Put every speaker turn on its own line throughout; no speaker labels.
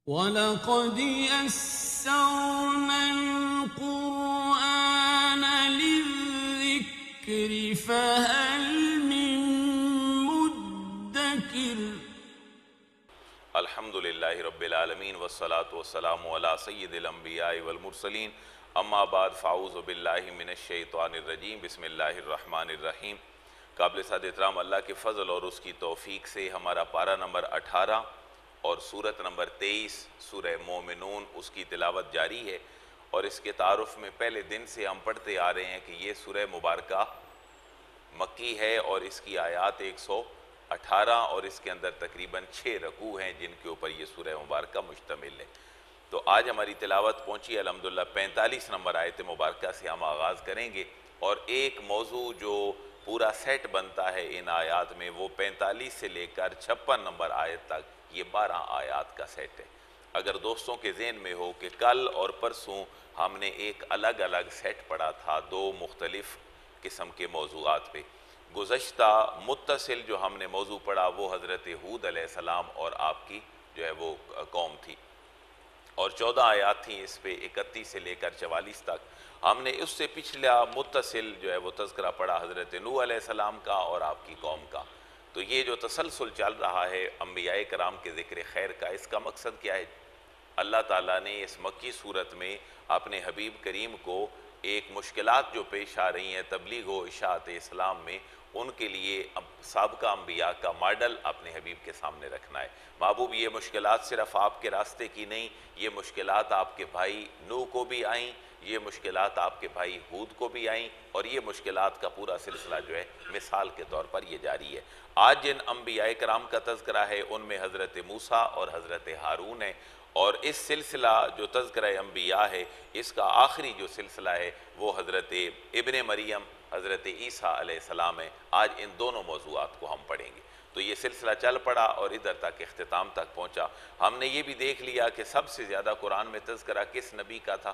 وَلَقَدْ يَسَّرْنَا الْقُرْآنَ لِلذِّكْرِ فَهَلْ مِن مُّدَّكِرٍ۔
الحمد للہ رب العالمین والصلاة والسلام علی سید الانبیاء والمرسلین، اما بعد فاعوذ باللہ من الشیطان الرجیم، بسم اللہ الرحمن الرحیم۔ قابل صد احترام اللہ کے فضل اور اس کی توفیق سے ہمارا پارہ نمبر 18 اور سورت نمبر 23 سورہ مومنون اس کی تلاوت جاری ہے، اور اس کے تعارف میں پہلے دن سے ہم پڑھتے آ رہے ہیں کہ یہ سورہ مبارکہ مکی ہے اور اس کی آیات 118 اور اس کے اندر تقریباً 6 رکوع ہیں جن کے اوپر یہ سورہ مبارکہ مشتمل ہے۔ تو آج ہماری تلاوت پہنچی الحمدللہ 45 نمبر آیت مبارکہ سے ہم آغاز کریں گے، اور ایک موضوع جو پورا سیٹ بنتا ہے ان آیات میں وہ 45 سے لے کر 56 نمبر آیت تک یہ 12 آیات کا سیٹ ہے۔ اگر دوستوں کے ذہن میں ہو کہ کل اور پرسوں ہم نے ایک الگ الگ سیٹ پڑھا تھا 2 مختلف قسم کے موضوعات پہ، گزشتہ متصل جو ہم نے موضوع پڑھا وہ حضرت ہود علیہ السلام اور آپ کی جو ہے وہ قوم تھی، اور 14 آیات تھیں اس پہ 31 سے لے کر 44 تک۔ ہم نے اس سے پچھلا متصل جو ہے وہ تذکرہ پڑھا حضرت نوح علیہ السلام کا اور آپ کی قوم کا۔ تو یہ جو تسلسل چل رہا ہے انبیاء کرام کے ذکر خیر کا، اس کا مقصد کیا ہے؟ اللہ تعالیٰ نے اس مکی صورت میں اپنے حبیب کریم کو ایک مشکلات جو پیش آ رہی ہیں تبلیغ و اشاعت اسلام میں، ان کے لیے سابقہ انبیاء کا ماڈل اپنے حبیب کے سامنے رکھنا ہے۔ محبوب، یہ مشکلات صرف آپ کے راستے کی نہیں، یہ مشکلات آپ کے بھائی نوح کو بھی آئیں، یہ مشکلات آپ کے بھائی ہود کو بھی آئیں، اور یہ مشکلات کا پورا سلسلہ جو ہے مثال کے طور پر یہ جاری ہے۔ آج جن انبیاء کرام کا تذکرہ ہے ان میں حضرت موسیٰ اور حضرت ہارون ہے، اور اس سلسلہ جو تذکرہ انبیاء ہے اس کا آخری جو سلسلہ ہے وہ حضرت ابن مریم حضرت عیسیٰ علیہ السلام ہے۔ آج ان دونوں موضوعات کو ہم پڑھیں گے۔ تو یہ سلسلہ چل پڑا اور ادھر تک اختتام تک پہنچا۔ ہم نے یہ بھی دیکھ لیا کہ سب سے زیادہ قرآن میں تذکرہ کس نبی کا تھا؟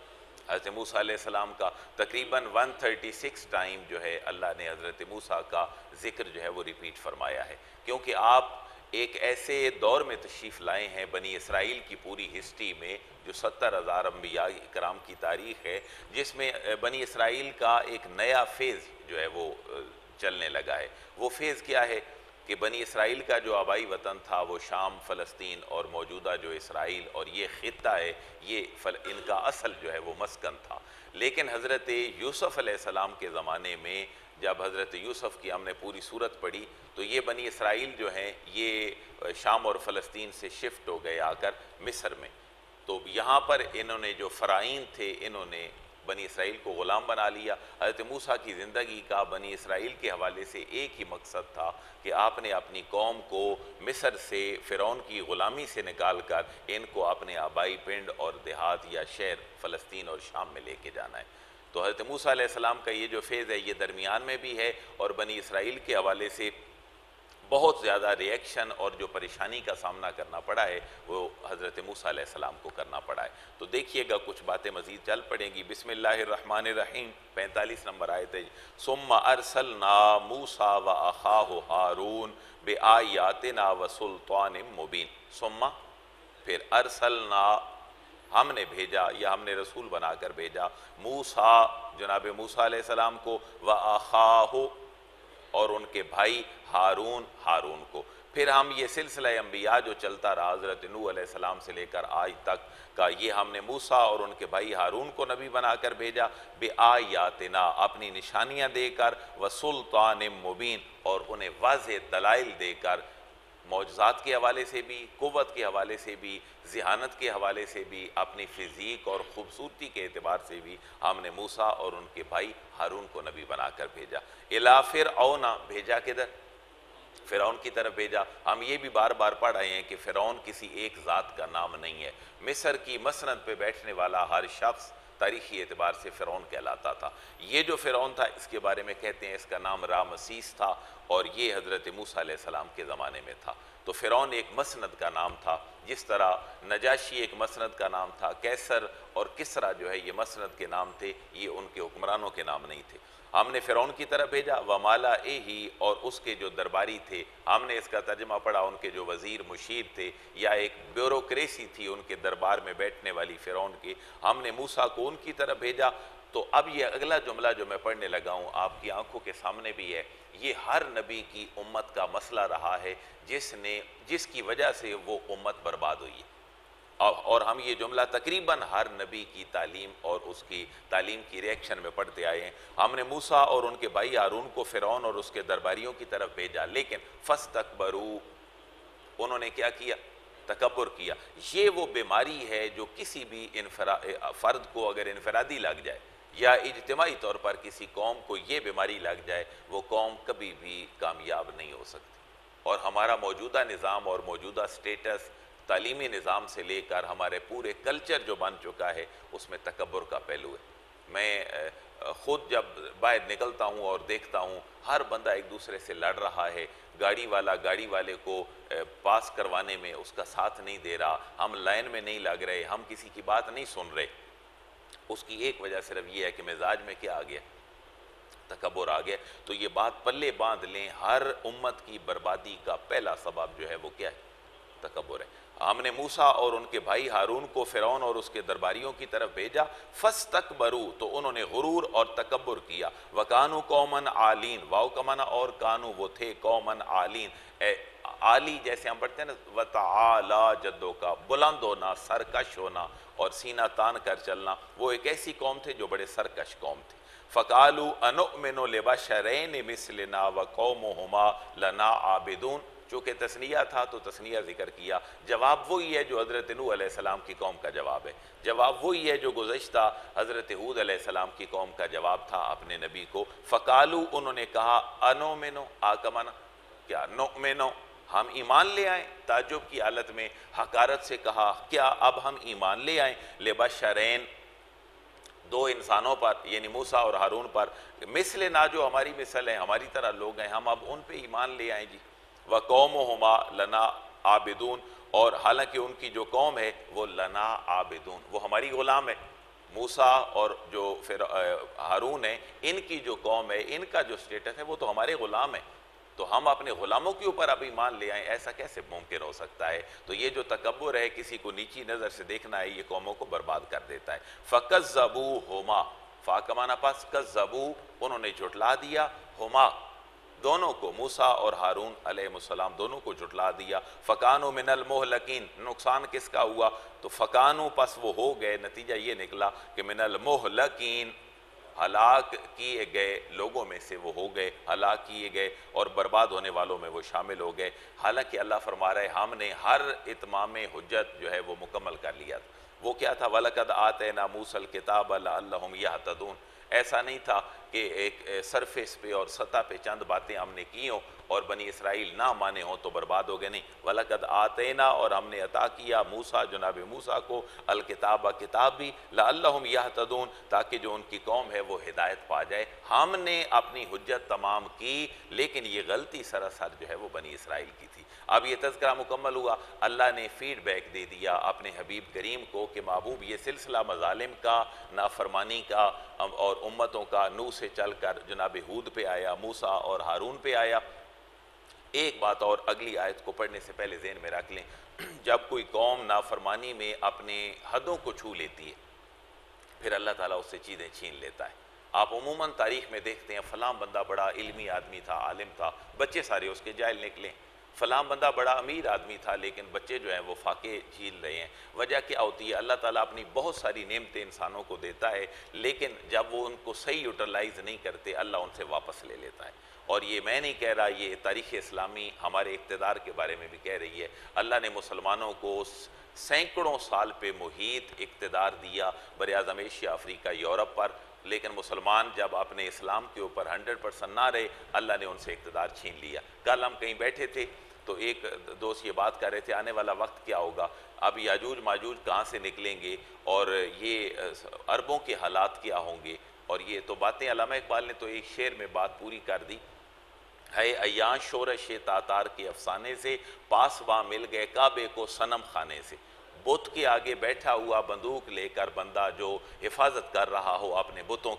حضرت موسیٰ علیہ السلام کا۔ تقریباً 136 ٹائم جو ہے اللہ نے حضرت موسیٰ کا ذکر جو ہے وہ ریپیٹ فرمایا ہے، کیونکہ آپ ایک ایسے دور میں تشریف لائے ہیں بنی اسرائیل کی پوری ہسٹری میں جو 70,000 انبیاء کرام کی تاریخ ہے، جس میں بنی اسرائیل کا ایک نیا فیز جو ہے وہ چلنے لگا ہے۔ وہ فیز کیا ہے کہ بنی اسرائیل کا جو آبائی وطن تھا وہ شام، فلسطین اور موجودہ جو اسرائیل اور یہ خطہ ہے، یہ ان کا اصل جو ہے وہ مسکن تھا۔ لیکن حضرت یوسف علیہ السلام کے زمانے میں جب حضرت یوسف کی ہم نے پوری صورت پڑھی تو یہ بنی اسرائیل جو ہیں یہ شام اور فلسطین سے شفٹ ہو گئے آ کر مصر میں۔ تو یہاں پر انہوں نے جو فرائین تھے انہوں نے بنی اسرائیل کو غلام بنا لیا۔ حضرت موسیٰ کی زندگی کا بنی اسرائیل کے حوالے سے ایک ہی مقصد تھا کہ آپ نے اپنی قوم کو مصر سے فرعون کی غلامی سے نکال کر ان کو اپنے آبائی پنڈ اور دیہات یا شہر فلسطین اور شام میں لے کے جانا ہے۔ تو حضرت موسیٰ علیہ السلام کا یہ جو فیز ہے یہ درمیان میں بھی ہے، اور بنی اسرائیل کے حوالے سے بہت زیادہ ریئیکشن اور جو پریشانی کا سامنا کرنا پڑا ہے وہ حضرت موسیٰ علیہ السلام کو کرنا پڑا ہے۔ تو دیکھیے گا کچھ باتیں مزید چل پڑیں گی۔ بسم اللہ الرحمن الرحیم، 45 نمبر آیت ہے۔ ثم ارسلنا موسیٰ واخاہ ہارون بآیاتنا وسلطان مبین۔ ثم پھر ارسلنا ہم نے بھیجا یا ہم نے رسول بنا کر بھیجا، موسیٰ جناب موسیٰ علیہ السلام کو، واخاہ اور ان کے بھائی ہارون کو۔ پھر ہم یہ سلسلہ انبیاء جو چلتا رہا حضرت نوح علیہ السلام سے لے کر آج تک کا، یہ ہم نے موسیٰ اور ان کے بھائی ہارون کو نبی بنا کر بھیجا، بآیاتنا اپنی نشانیاں دے کر، وسلطان مبین اور انہیں واضح دلائل دے کر، معجزات کے حوالے سے بھی، قوت کے حوالے سے بھی، ذہانت کے حوالے سے بھی، اپنی فزیک اور خوبصورتی کے اعتبار سے بھی ہم نے موسیٰ اور ان کے بھائی ہارون کو نبی بنا کر بھیجا۔ الی فرعون، بھیجا کدھر؟ فرعون کی طرف بھیجا۔ ہم یہ بھی بار بار پڑھ رہے ہیں کہ فرعون کسی ایک ذات کا نام نہیں ہے، مصر کی مسند پہ بیٹھنے والا ہر شخص تاریخی اعتبار سے فرعون کہلاتا تھا۔ یہ جو فرعون تھا اس کے بارے میں کہتے ہیں اس کا نام رامسیس تھا، اور یہ حضرت موسیٰ علیہ السلام کے زمانے میں تھا۔ تو فرعون ایک مسند کا نام تھا، جس طرح نجاشی ایک مسند کا نام تھا، کیسر اور کسریٰ جو ہے یہ مسند کے نام تھے، یہ ان کے حکمرانوں کے نام نہیں تھے۔ ہم نے فرعون کی طرف بھیجا ومالا ہی اور اس کے جو درباری تھے، ہم نے اس کا ترجمہ پڑھا ان کے جو وزیر مشیر تھے یا ایک بیوروکریسی تھی ان کے دربار میں بیٹھنے والی فرعون کی، ہم نے موسیٰ کو ان کی طرف بھیجا۔ تو اب یہ اگلا جملہ جو میں پڑھنے لگا ہوں آپ کی آنکھوں کے سامنے بھی ہے، یہ ہر نبی کی امت کا مسئلہ رہا ہے جس کی وجہ سے وہ امت برباد ہوئی ہے، اور ہم یہ جملہ تقریباً ہر نبی کی تعلیم اور اس کی تعلیم کی ریئیکشن میں پڑھتے آئے ہیں۔ ہم نے موسیٰ اور ان کے بھائی ہارون کو فرعون اور اس کے درباریوں کی طرف بھیجا، لیکن فاستکبروا، انہوں نے کیا کیا؟ تکبر کیا۔ یہ وہ بیماری ہے جو کسی بھی فرد کو اگر انفرادی لگ جائے یا اجتماعی طور پر کسی قوم کو یہ بیماری لگ جائے، وہ قوم کبھی بھی کامیاب نہیں ہو سکتی۔ اور ہمارا موجودہ نظام اور موجودہ سٹیٹس تعلیمی نظام سے لے کر ہمارے پورے کلچر جو بن چکا ہے اس میں تکبر کا پہلو ہے۔ میں خود جب باہر نکلتا ہوں اور دیکھتا ہوں ہر بندہ ایک دوسرے سے لڑ رہا ہے، گاڑی والا گاڑی والے کو پاس کروانے میں اس کا ساتھ نہیں دے رہا، ہم لائن میں نہیں لگ رہے، ہم کسی کی بات نہیں سن رہے، اس کی ایک وجہ صرف یہ ہے کہ مزاج میں کیا آ گیا؟ تکبر آ گیا۔ تو یہ بات پلے باندھ لیں، ہر امت کی بربادی کا پہلا سبب جو ہے وہ کیا ہے؟ تکبر ہے۔ ہم نے موسیٰ اور ان کے بھائی ہارون کو فرعون اور اس کے درباریوں کی طرف بھیجا، فاستکبروا، تو انہوں نے غرور اور تکبر کیا، وَكَانُوا قَوْمًا عَالِينَ، واو کا معنی اور کانو، وہ تھے قوماً عالین، عالی جیسے ہم پڑھتے ہیں نا وَتَعَالَى جدوں کا، بلند ہونا، سرکش ہونا اور سینہ تان کر چلنا، وہ ایک ایسی قوم تھے جو بڑے سرکش قوم تھے۔ فَقَالُوا أَنُؤْمِنُ لِبَشَرَيْنِ مِثْلِنَا وَقَوْمُهُمَا لَنَا عَابِدُونَ، چونکہ تثنیہ تھا تو تثنیہ ذکر کیا۔ جواب وہی ہے جو حضرت نوح علیہ السلام کی قوم کا جواب ہے، جواب وہی ہے جو گزشتہ حضرت ہود علیہ السلام کی قوم کا جواب تھا اپنے نبی کو۔ فقالو، انہوں نے کہا، انومنو، آکمنا، کیا نؤمنو، ہم ایمان لے آئیں، تعجب کی حالت میں حقارت سے کہا کیا اب ہم ایمان لے آئیں، لبشرین، دو انسانوں پر یعنی موسیٰ اور ہارون پر، مثلنا جو ہماری مثل ہیں، ہماری طرح لوگ ہیں، ہم اب ان پہ ایمان لے آئیں جی۔ وَقَوْمُهُمَا لَنَا عَابِدُونَ، اور حالانکہ ان کی جو قوم ہے وہ لنا عابدون، وہ ہماری غلام ہے۔ موسیٰ اور جو پھر ہارون ہیں، ان کی جو قوم ہے، ان کا جو سٹیٹس ہے وہ تو ہمارے غلام ہیں، تو ہم اپنے غلاموں کے اوپر اب ایمان لے آئیں، ایسا کیسے ممکن ہو سکتا ہے؟ تو یہ جو تکبر ہے، کسی کو نیچی نظر سے دیکھنا ہے، یہ قوموں کو برباد کر دیتا ہے۔ فَكَذَّبُوهُمَا، فا کا معنی پس، کذبو، انہوں نے جھٹلا دیا، ہما، دونوں کو، موسیٰ اور ہارون علیہ السلام دونوں کو جھٹلا دیا۔ فَكَانُوا مِنَ الْمُهْلَكِينَ، نقصان کس کا ہوا؟ تو فَكَانُوا، پس وہ ہو گئے، نتیجہ یہ نکلا کہ مِنَ الْمُهْلَكِينَ، ہلاک کیے گئے لوگوں میں سے وہ ہو گئے، ہلاک کیے گئے اور برباد ہونے والوں میں وہ شامل ہو گئے۔ حالانکہ اللہ فرما رہا ہے ہم نے ہر اتمام حجت جو ہے وہ مکمل کر لیا تھا۔ وہ کیا تھا؟ وَلَقَدْ آتَيْنَا مُوسَى الْكِتَابَ لَعَلَّهُمْ يَهْتَدُونَ، ایسا نہیں تھا کہ ایک سرفیس پہ اور سطح پہ چند باتیں ہم نے کی ہوں اور بنی اسرائیل نہ مانے ہوں تو برباد ہو گئے، نہیں۔ وَلَقَدْ آتَيْنَا، اور ہم نے عطا کیا موسیٰ، جناب موسیٰ کو، الکتاب، کتاب بھی، لعلہم یہتدون، تاکہ جو ان کی قوم ہے وہ ہدایت پا جائے۔ ہم نے اپنی حجت تمام کی، لیکن یہ غلطی سراسر جو ہے وہ بنی اسرائیل کی تھی۔ اب یہ تذکرہ مکمل ہوا، اللہ نے فیڈ بیک دے دیا اپنے حبیب کریم کو کہ محبوب یہ سلسلہ مظالم کا، نافرمانی کا اور امتوں کا، نوح سے چل کر جناب ہود پہ آیا، موسیٰ اور ہارون پہ آیا۔ ایک بات اور اگلی آیت کو پڑھنے سے پہلے ذہن میں رکھ لیں، جب کوئی قوم نافرمانی میں اپنے حدوں کو چھو لیتی ہے پھر اللہ تعالیٰ اس سے چیزیں چھین لیتا ہے۔ آپ عموماً تاریخ میں دیکھتے ہیں فلاں بندہ بڑا علمی آدمی تھا، عالم تھا، بچے سارے اس کے جاہل نکلے، فلاں بندہ بڑا امیر آدمی تھا لیکن بچے جو ہیں وہ فاقے جھیل رہے ہیں۔ وجہ کیا ہوتی ہے؟ اللہ تعالیٰ اپنی بہت ساری نعمتیں انسانوں کو دیتا ہے، لیکن جب وہ ان کو صحیح یوٹیلائز نہیں کرتے اللہ ان سے واپس لے لیتا ہے۔ اور یہ میں نہیں کہہ رہا، یہ تاریخ اسلامی ہمارے اقتدار کے بارے میں بھی کہہ رہی ہے۔ اللہ نے مسلمانوں کو سینکڑوں سال پہ محیط اقتدار دیا براعظم ایشیا، افریقہ، یورپ پر، لیکن مسلمان جب اپنے اسلام کے اوپر 100% نہ رہے اللہ نے ان سے اقتدار چھین لیا۔ کل ہم کہیں بیٹھے تھے تو ایک دوست یہ بات کر رہے تھے آنے والا وقت کیا ہوگا، اب یاجوج ماجوج کہاں سے نکلیں گے اور یہ عربوں کے حالات کیا ہوں گے، اور یہ تو باتیں علامہ اقبال نے تو ایک شعر میں بات پوری کر دی، ہے ایاں شورش تاتار کے افسانے سے، پاسباں مل گئے کعبے کو صنم خانے سے۔ بت کے آگے بیٹھا ہوا بندوق لے کر بندہ جو حفاظت کر رہا ہو اپنے بتوں کی،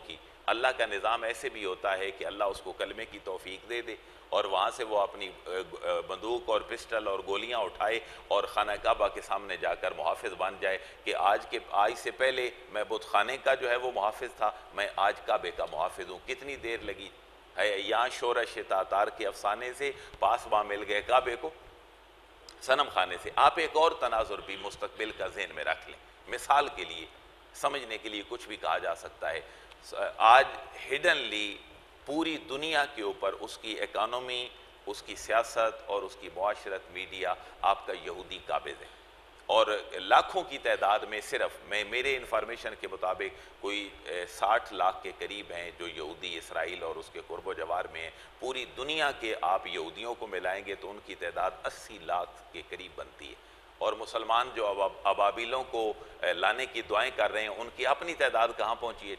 اللہ کا نظام ایسے بھی ہوتا ہے کہ اللہ اس کو کلمے کی توفیق دے دے اور وہاں سے وہ اپنی بندوق اور پسٹل اور گولیاں اٹھائے اور خانہ کعبہ کے سامنے جا کر محافظ بن جائے کہ آج سے پہلے میں بت خانے کا جو ہے وہ محافظ تھا، میں آج کعبے کا محافظ ہوں۔ کتنی دیر لگی ہے یہاں شورش تاتار کے افسانے سے پاسباں مل گئے کعبے کو صنم خانے سے۔ آپ ایک اور تناظر بھی مستقبل کا ذہن میں رکھ لیں، مثال کے لیے سمجھنے کے لیے کچھ بھی کہا جا سکتا ہے۔ آج ہڈنلی پوری دنیا کے اوپر اس کی اکانومی، اس کی سیاست اور اس کی معاشرت، میڈیا آپ کا یہودی قابض ہے، اور لاکھوں کی تعداد میں صرف میرے انفارمیشن کے مطابق کوئی 60 لاکھ کے قریب ہیں جو یہودی اسرائیل اور اس کے قرب و جوار میں ہیں۔ پوری دنیا کے آپ یہودیوں کو ملائیں گے تو ان کی تعداد 80 لاکھ کے قریب بنتی ہے، اور مسلمان جو ابابیلوں کو لانے کی دعائیں کر رہے ہیں ان کی اپنی تعداد کہاں پہنچی ہے؟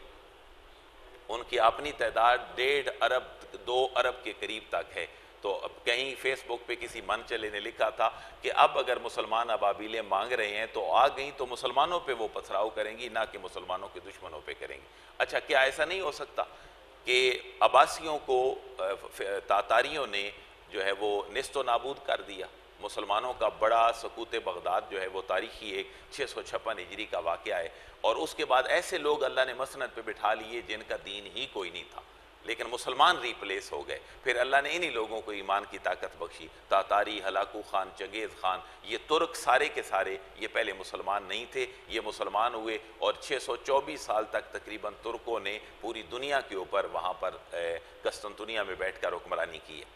ان کی اپنی تعداد 1.5 ارب 2 ارب کے قریب تک ہے۔ تو اب کہیں فیس بک پہ کسی من چلے نے لکھا تھا کہ اب اگر مسلمان ابابیلیں مانگ رہے ہیں تو آ گئیں تو مسلمانوں پہ وہ پتھراؤ کریں گی، نہ کہ مسلمانوں کے دشمنوں پہ کریں گی۔ اچھا، کیا ایسا نہیں ہو سکتا کہ عباسیوں کو تاتاریوں نے جو ہے وہ نیست و نابود کر دیا؟ مسلمانوں کا بڑا سقوط بغداد جو ہے وہ تاریخی ایک 656 ہجری کا واقعہ ہے، اور اس کے بعد ایسے لوگ اللہ نے مسند پہ بٹھا لیے جن کا دین ہی کوئی نہیں تھا، لیکن مسلمان ریپلیس ہو گئے۔ پھر اللہ نے انہی لوگوں کو ایمان کی طاقت بخشی، تاتاری، ہلاکو خان، چنگیز خان، یہ ترک سارے کے سارے یہ پہلے مسلمان نہیں تھے، یہ مسلمان ہوئے، اور 624 سال تک تقریباً ترکوں نے پوری دنیا کے اوپر وہاں پر قسطنطنیہ میں بیٹھ کر حکمرانی کی ہے۔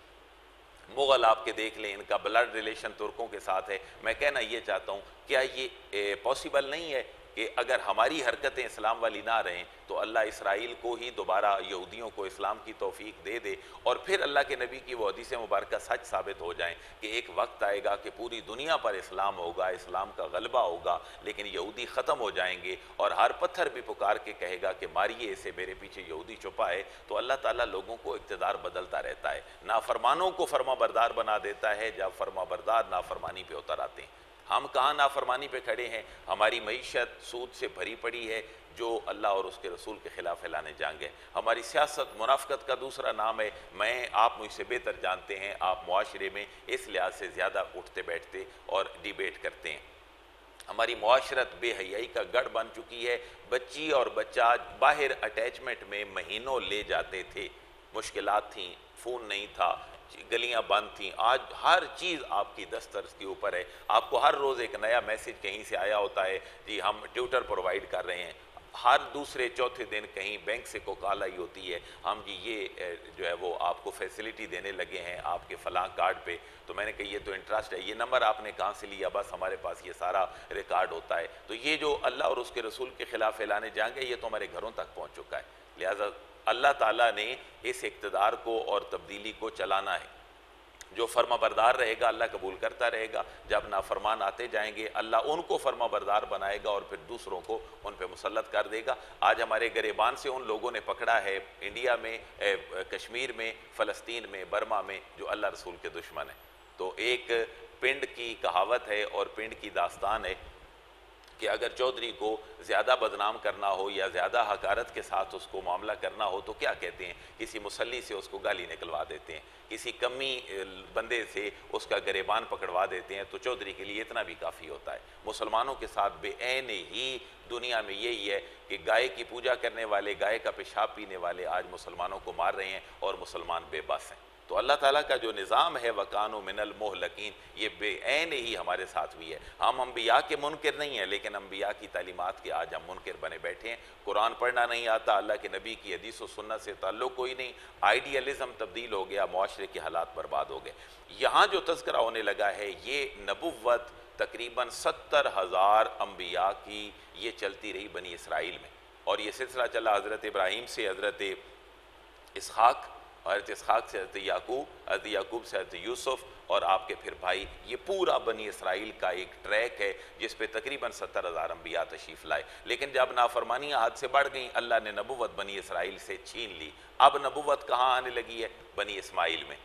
مغل آپ کے دیکھ لیں، ان کا بلڈ ریلیشن ترکوں کے ساتھ ہے۔ میں کہنا یہ چاہتا ہوں، کیا یہ پاسبل نہیں ہے کہ اگر ہماری حرکتیں اسلام والی نہ رہیں تو اللہ اسرائیل کو ہی دوبارہ یہودیوں کو اسلام کی توفیق دے دے، اور پھر اللہ کے نبی کی وہ حدیث مبارکہ سچ ثابت ہو جائیں کہ ایک وقت آئے گا کہ پوری دنیا پر اسلام ہوگا، اسلام کا غلبہ ہوگا، لیکن یہودی ختم ہو جائیں گے، اور ہر پتھر بھی پکار کے کہے گا کہ ماریے اسے، میرے پیچھے یہودی چھپا ہے۔ تو اللہ تعالیٰ لوگوں کو اقتدار بدلتا رہتا ہے، نافرمانوں کو فرما بردار بنا دیتا ہے جب فرما بردار نافرمانی پہ اتر آتے ہیں۔ ہم کہاں نافرمانی پہ کھڑے ہیں؟ ہماری معیشت سود سے بھری پڑی ہے جو اللہ اور اس کے رسول کے خلاف پھیلانے جنگ ہے۔ ہماری سیاست منافقت کا دوسرا نام ہے۔ آپ مجھ سے بہتر جانتے ہیں، آپ معاشرے میں اس لحاظ سے زیادہ اٹھتے بیٹھتے اور ڈیبیٹ کرتے ہیں۔ ہماری معاشرت بے حیائی کا گڑھ بن چکی ہے۔ بچی اور بچہ باہر اٹیچمنٹ میں مہینوں لے جاتے تھے، مشکلات تھیں، فون نہیں تھا، گلیاں بند تھیں۔ آج ہر چیز آپ کی دسترس کے اوپر ہے، آپ کو ہر روز ایک نیا میسیج کہیں سے آیا ہوتا ہے، جی ہم ٹیوٹر پرووائیڈ کر رہے ہیں۔ ہر دوسرے چوتھے دن کہیں بینک سے کو کال آئی ہوتی ہے، ہم جی یہ جو ہے وہ آپ کو فیسلٹی دینے لگے ہیں آپ کے فلاں کارڈ پہ۔ تو میں نے کہا یہ تو انٹرسٹ ہے، یہ نمبر آپ نے کہاں سے لیا؟ بس ہمارے پاس یہ سارا ریکارڈ ہوتا ہے۔ تو یہ جو اللہ اور اس کے رسول کے خلاف اعلان جنگ ہے، یہ تو ہمارے گھروں تک پہنچ چکا ہے۔ لہٰذا اللہ تعالیٰ نے اس اقتدار کو اور تبدیلی کو چلانا ہے۔ جو فرما بردار رہے گا اللہ قبول کرتا رہے گا، جب نافرمان آتے جائیں گے اللہ ان کو فرما بردار بنائے گا اور پھر دوسروں کو ان پہ مسلط کر دے گا۔ آج ہمارے گریبان سے ان لوگوں نے پکڑا ہے انڈیا میں، کشمیر میں، فلسطین میں، برما میں، جو اللہ رسول کے دشمن ہیں۔ تو ایک پنڈ کی کہاوت ہے اور پنڈ کی داستان ہے کہ اگر چودھری کو زیادہ بدنام کرنا ہو یا زیادہ حقارت کے ساتھ اس کو معاملہ کرنا ہو تو کیا کہتے ہیں؟ کسی مسلی سے اس کو گالی نکلوا دیتے ہیں، کسی کمی بندے سے اس کا گریبان پکڑوا دیتے ہیں، تو چودھری کے لیے اتنا بھی کافی ہوتا ہے۔ مسلمانوں کے ساتھ بے عین ہی دنیا میں یہی ہے کہ گائے کی پوجا کرنے والے، گائے کا پیشاب پینے والے آج مسلمانوں کو مار رہے ہیں اور مسلمان بے بس ہیں۔ تو اللہ تعالیٰ کا جو نظام ہے وَكَانُوا مِنَ الْمُهْلَكِينَ، یہ بے عین ہی ہمارے ساتھ بھی ہے۔ ہم انبیاء کے منکر نہیں ہیں، لیکن انبیاء کی تعلیمات کے آج ہم منکر بنے بیٹھے ہیں۔ قرآن پڑھنا نہیں آتا، اللہ کے نبی کی حدیث و سنت سے تعلق کوئی نہیں، آئیڈیالزم تبدیل ہو گیا، معاشرے کے حالات برباد ہو گئے۔ یہاں جو تذکرہ ہونے لگا ہے یہ نبوت تقریباً 70,000 انبیاء کی یہ چلتی رہی بنی اسرائیل میں، اور یہ سلسلہ چلا حضرت ابراہیم سے حضرت اسحاق، حضرت اسحاق سے حضرت یعقوب، حضرت یعقوب سے حضرت یوسف، اور آپ کے پھر بھائی۔ یہ پورا بنی اسرائیل کا ایک ٹریک ہے جس پہ تقریباً 70,000 انبیاء تشریف لائے، لیکن جب نافرمانیاں حد سے بڑھ گئیں اللہ نے نبوت بنی اسرائیل سے چھین لی۔ اب نبوت کہاں آنے لگی ہے؟ بنی اسماعیل میں۔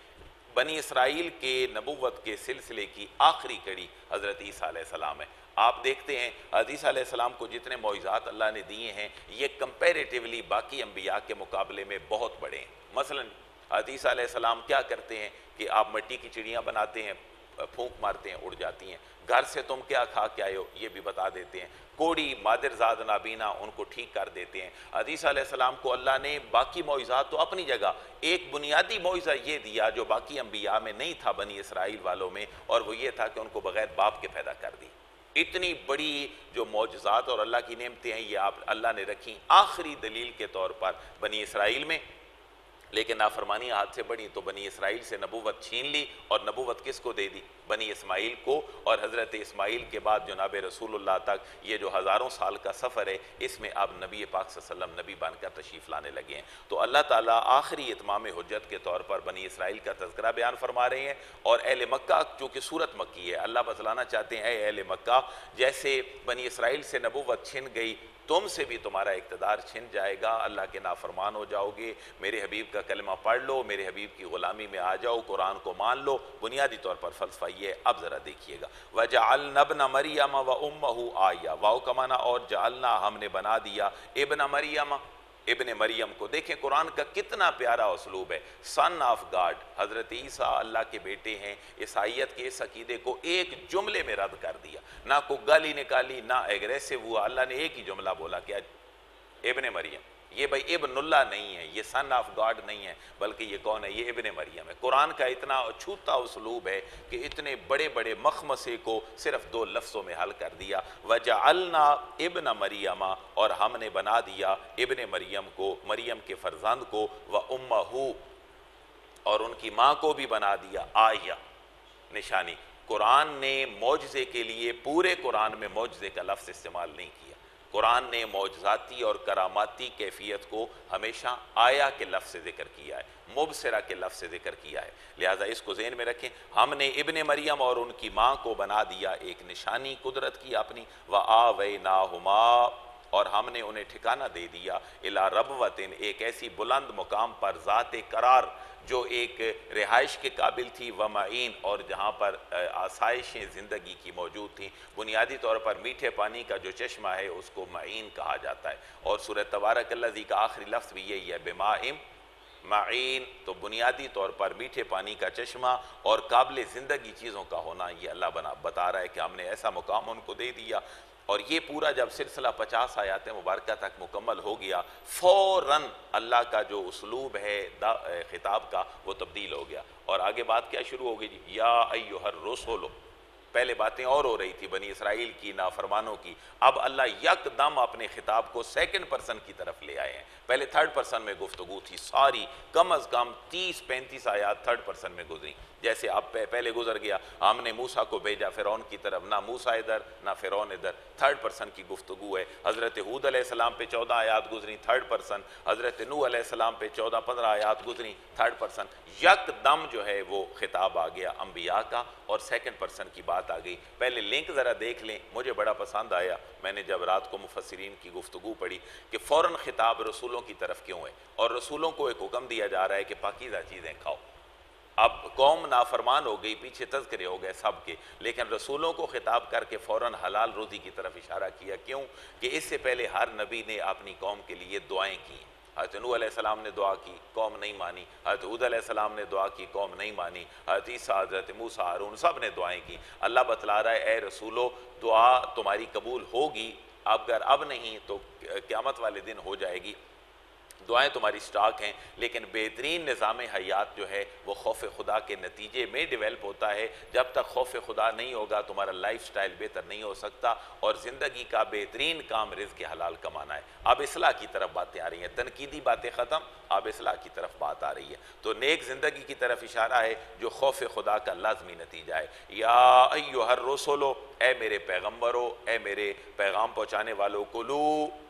بنی اسرائیل کے نبوت کے سلسلے کی آخری کڑی حضرت عیسیٰ علیہ السلام ہے۔ آپ دیکھتے ہیں حضرت عیسیٰ علیہ السلام کو جتنے معجزات اللہ نے دیے ہیں یہ کمپیریٹیولی باقی انبیاء کے مقابلے میں بہت بڑے ہیں۔ مثلا حضرت عیسیٰ علیہ السلام کیا کرتے ہیں کہ آپ مٹی کی چڑیاں بناتے ہیں، پھونک مارتے ہیں، اڑ جاتی ہیں۔ گھر سے تم کیا کھا کے آئے ہو یہ بھی بتا دیتے ہیں۔ کوڑی مادر زاد نابینا ان کو ٹھیک کر دیتے ہیں۔ حضرت عیسیٰ علیہ السلام کو اللہ نے باقی معجزات تو اپنی جگہ ایک بنیادی معجزہ یہ دیا جو باقی انبیاء میں نہیں تھا بنی اسرائیل والوں میں، اور وہ یہ تھا کہ ان کو بغیر باپ کے پیدا کر دی۔ اتنی بڑی جو معجزات اور اللہ کی نعمتیں ہیں یہ اللہ نے رکھی آخری دلیل کے طور پر بنی اسرائیل میں، لیکن نافرمانی ہاتھ سے بڑھی تو بنی اسرائیل سے نبوت چھین لی، اور نبوت کس کو دے دی؟ بنی اسماعیل کو۔ اور حضرت اسماعیل کے بعد جناب رسول اللہ تک یہ جو ہزاروں سال کا سفر ہے اس میں اب نبی پاک صلی اللہ علیہ وسلم نبی بن کر تشریف لانے لگے ہیں۔ تو اللہ تعالیٰ آخری اتمام حجت کے طور پر بنی اسرائیل کا تذکرہ بیان فرما رہے ہیں، اور اہل مکہ چونکہ صورت مکی ہے اللہ بتلانا چاہتے ہیں اے اہل مکہ جیسے بنی اسرائیل سے نبوت چھن گئی تم سے بھی تمہارا اقتدار چھن جائے گا، اللہ کے نافرمان ہو جاؤ گے، میرے حبیب کا کلمہ پڑھ لو، میرے حبیب کی غلامی میں آ جاؤ، قرآن کو مان لو۔ بنیادی طور پر فلسفہ یہ ہے۔ اب ذرا دیکھیے گا وَجَعَلْنَا ابْنَ مَرْيَمَ وَأُمَّهُ آیَّةً، واو کا معنی اور جعلنا ہم نے بنا دیا ابن مریم، ابن مریم کو۔ دیکھیں قرآن کا کتنا پیارا اسلوب ہے، سن آف گاڈ، حضرت عیسیٰ اللہ کے بیٹے ہیں، عیسائیت کے اس عقیدے کو ایک جملے میں رد کر دیا، نہ کوئی گالی نکالی نہ ایگریسو ہوا، اللہ نے ایک ہی جملہ بولا کہ ابن مریم۔ یہ بھائی ابن اللہ نہیں ہے، یہ سن آف گاڈ نہیں ہے، بلکہ یہ کون ہے؟ یہ ابن مریم ہے۔ قرآن کا اتنا چھوٹا اسلوب ہے کہ اتنے بڑے بڑے مخمصے کو صرف دو لفظوں میں حل کر دیا، وَجَعَلْنَا ابْنَ مَرْيَمَ، اور ہم نے بنا دیا ابن مریم کو، مریم کے فرزند کو، وَأُمَّهُ، اور ان کی ماں کو بھی بنا دیا، آیہ، نشانی۔ قرآن نے معجزے کے لیے پورے قرآن میں معجزے کا لفظ استعمال نہیں کیا، قرآن نے معجزاتی اور کراماتی کیفیت کو ہمیشہ آیا کے لفظ سے ذکر کیا ہے، مبصرہ کے لفظ سے ذکر کیا ہے، لہٰذا اس کو ذہن میں رکھیں۔ ہم نے ابن مریم اور ان کی ماں کو بنا دیا ایک نشانی قدرت کی اپنی، وَآوَيْنَاهُمَا، اور ہم نے انہیں ٹھکانہ دے دیا، إِلَىٰ رَبْوَةٍ، ایک ایسی بلند مقام پر، ذات قرار جو ایک رہائش کے قابل تھی، ومعین، اور جہاں پر آسائشیں زندگی کی موجود تھیں۔ بنیادی طور پر میٹھے پانی کا جو چشمہ ہے اس کو معین کہا جاتا ہے، اور سورہ تبارک الذی کا آخری لفظ بھی یہی ہے، بماء معین۔ تو بنیادی طور پر میٹھے پانی کا چشمہ اور قابل زندگی چیزوں کا ہونا، یہ اللہ بتا رہا ہے کہ ہم نے ایسا مقام ان کو دے دیا۔ اور یہ پورا جب سلسلہ 50 آیات مبارکہ تک مکمل ہو گیا، فوراً اللہ کا جو اسلوب ہے خطاب کا وہ تبدیل ہو گیا، اور آگے بات کیا شروع ہو گئی جی؟ یا ایھا الرسول۔ پہلے باتیں اور ہو رہی تھی بنی اسرائیل کی، نافرمانوں کی، اب اللہ یک دم اپنے خطاب کو سیکنڈ پرسن کی طرف لے آئے ہیں۔ پہلے تھرڈ پرسن میں گفتگو تھی ساری، کم از کم 30-35 آیات تھرڈ پرسن میں گزری، جیسے اب پہلے گزر گیا ہم نے موسیٰ کو بھیجا فرعون کی طرف، نہ موسیٰ ادھر نہ فرعون ادھر، تھرڈ پرسن کی گفتگو ہے۔ حضرت ہود علیہ السلام پہ 14 آیات گزری، تھرڈ پرسن۔ حضرت نوح علیہ السلام پہ 14-15 آیات گزری، تھرڈ پرسن۔ یک دم جو ہے وہ خطاب آ گیا انبیاء کا، اور سیکنڈ پرسن کی بات آ گئی۔ پہلے لنک ذرا دیکھ لیں، مجھے بڑا پسند آیا، میں نے جب رات کو مفسرین کی گفتگو پڑھی کہ فوراً خطاب رسولوں کی طرف کیوں ہے، اور رسولوں کو ایک حکم دیا جا رہا ہے کہ پاکیزہ چیزیں کھاؤ۔ اب قوم نافرمان ہو گئی، پیچھے تذکرے ہو گئے سب کے، لیکن رسولوں کو خطاب کر کے فوراً حلال روزی کی طرف اشارہ کیا۔ کیوں؟ کہ اس سے پہلے ہر نبی نے اپنی قوم کے لیے دعائیں کی۔ حضرت نوح علیہ السلام نے دعا کی، قوم نہیں مانی۔ حضرت ہود علیہ السلام نے دعا کی، قوم نہیں مانی۔ حضرت عیسیٰ، حضرت موسیٰ، ہارون، سب نے دعائیں کی۔ اللہ بتلا رہا ہے اے رسولو دعا تمہاری قبول ہوگی، اگر اب نہیں تو قیامت والے دن ہو جائے گی۔ دعائیں تمہاری سٹاک ہیں، لیکن بہترین نظام حیات جو ہے وہ خوف خدا کے نتیجے میں ڈیولپ ہوتا ہے۔ جب تک خوف خدا نہیں ہوگا تمہارا لائف سٹائل بہتر نہیں ہو سکتا، اور زندگی کا بہترین کام رزق حلال کمانا ہے۔ اب اصلاح کی طرف باتیں آ رہی ہیں، تنقیدی باتیں ختم، اب اصلاح کی طرف بات آ رہی ہے۔ تو نیک زندگی کی طرف اشارہ ہے جو خوف خدا کا لازمی نتیجہ ہے۔ یا ایھا الرسول، اے میرے پیغمبرو، اے میرے پیغام پہنچانے والو، کلو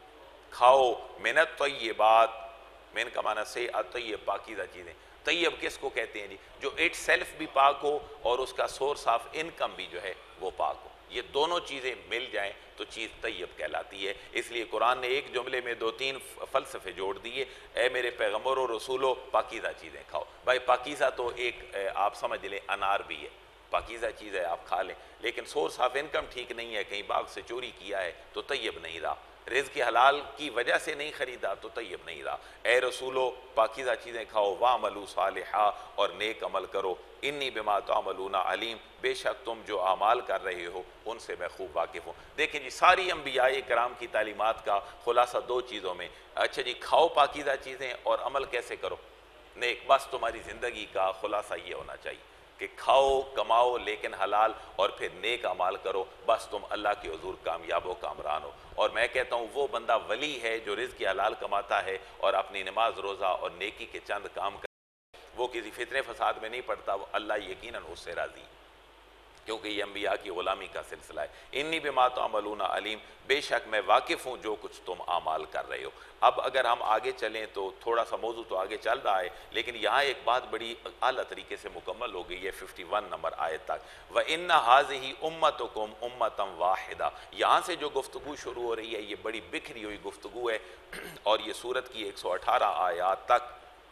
کھاؤ، من الطیبات، من کا معنی سے الطیب پاکیزہ چیزیں۔ طیب کس کو کہتے ہیں جی؟ جو اٹ سیلف بھی پاک ہو اور اس کا سورس آف انکم بھی جو ہے وہ پاک ہو۔ یہ دونوں چیزیں مل جائیں تو چیز طیب کہلاتی ہے۔ اس لیے قرآن نے ایک جملے میں 2-3 فلسفے جوڑ دیے، اے میرے پیغمبروں رسولوں پاکیزہ چیزیں کھاؤ۔ بھائی پاکیزہ تو ایک آپ سمجھ لیں انار بھی ہے، پاکیزہ چیز ہے آپ کھا لیں، لیکن سورس آف انکم ٹھیک نہیں ہے، کہیں باغ سے چوری کیا ہے تو طیب نہیں رہا، رزق حلال کی وجہ سے نہیں خریدا تو طیب نہیں رہا۔ اے رسولو پاکیزہ چیزیں کھاؤ، وَعْمَلُوا صَالِحًا، اور نیک عمل کرو، انی بما تعملون علیم، بے شک تم جو اعمال کر رہے ہو ان سے میں خوب واقف ہوں۔ دیکھیں جی ساری انبیاء کرام کی تعلیمات کا خلاصہ 2 چیزوں میں، اچھا جی کھاؤ پاکیزہ چیزیں اور عمل کیسے کرو نیک، بس تمہاری زندگی کا خلاصہ یہ ہونا چاہیے کہ کھاؤ کماؤ لیکن حلال اور پھر نیک اعمال کرو، بس تم اللہ کے حضور کامیاب و کامران ہو۔ اور میں کہتا ہوں وہ بندہ ولی ہے جو رزق حلال کماتا ہے اور اپنی نماز روزہ اور نیکی کے چند کام کرتا ہے، وہ کسی فتنے فساد میں نہیں پڑتا، وہ اللہ یقیناً اس سے راضی ہے، کیونکہ یہ انبیاء کی غلامی کا سلسلہ ہے۔ انی بما تعملون علیم، بے شک میں واقف ہوں جو کچھ تم اعمال کر رہے ہو۔ اب اگر ہم آگے چلیں تو تھوڑا سا موضوع تو آگے چل رہا ہے، لیکن یہاں ایک بات بڑی اعلیٰ طریقے سے مکمل ہو گئی ہے 51 نمبر آیت تک، وَإِنَّ هَذِهِ أُمَّتُكُمْ أُمَّةً وَاحِدَةً۔ یہاں سے جو گفتگو شروع ہو رہی ہے یہ بڑی بکھری ہوئی گفتگو ہے، اور یہ سورت کی 118 آیات تک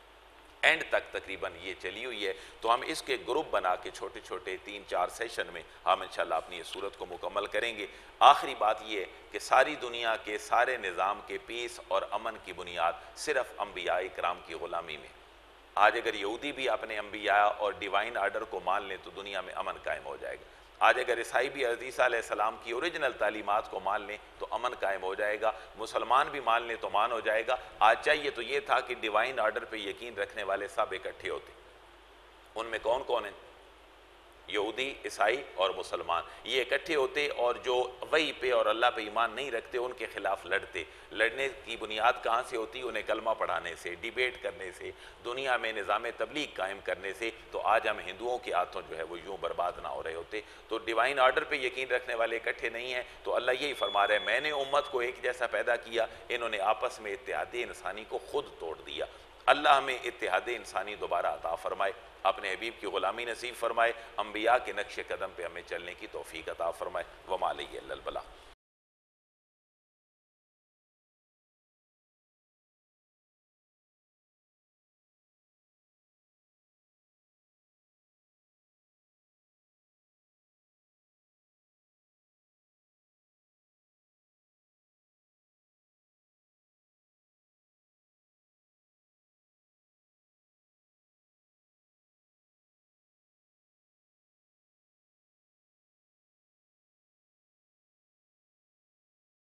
اینڈ تک تقریباً یہ چلی ہوئی ہے، تو ہم اس کے گروپ بنا کے چھوٹے چھوٹے 3-4 سیشن میں ہم انشاءاللہ اپنی اس صورت کو مکمل کریں گے۔ آخری بات یہ ہے کہ ساری دنیا کے سارے نظام کے پیس اور امن کی بنیاد صرف انبیاء کرام کی غلامی میں۔ آج اگر یہودی بھی اپنے انبیاء اور ڈیوائن آرڈر کو مان لیں تو دنیا میں امن قائم ہو جائے گا۔ آج اگر عیسائی بھی حضرت عیسیٰ علیہ السلام کی اوریجنل تعلیمات کو مان لیں تو امن قائم ہو جائے گا، مسلمان بھی مان لیں تو مان ہو جائے گا۔ آج چاہیے تو یہ تھا کہ ڈیوائن آرڈر پہ یقین رکھنے والے سب اکٹھے ہوتے، ان میں کون کون ہیں؟ یہودی، عیسائی اور مسلمان، یہ اکٹھے ہوتے اور جو وحی پہ اور اللہ پہ ایمان نہیں رکھتے ان کے خلاف لڑتے۔ لڑنے کی بنیاد کہاں سے ہوتی؟ انہیں کلمہ پڑھانے سے، ڈیبیٹ کرنے سے، دنیا میں نظام تبلیغ قائم کرنے سے۔ تو آج ہم ہندوؤں کے ہاتھوں جو ہے وہ یوں برباد نہ ہو رہے ہوتے۔ تو ڈیوائن آرڈر پہ یقین رکھنے والے اکٹھے نہیں ہیں، تو اللہ یہی فرما رہا ہے میں نے امت کو ایک جیسا پیدا کیا، انہوں نے آپس میں اتحاد انسانی کو خود توڑ دیا۔ اللہ ہمیں اتحاد انسانی دوبارہ عطا فرمائے، اپنے حبیب کی غلامی نصیب فرمائے، انبیاء کے نقش قدم پہ ہمیں چلنے کی توفیق عطا فرمائے۔ وما علیہ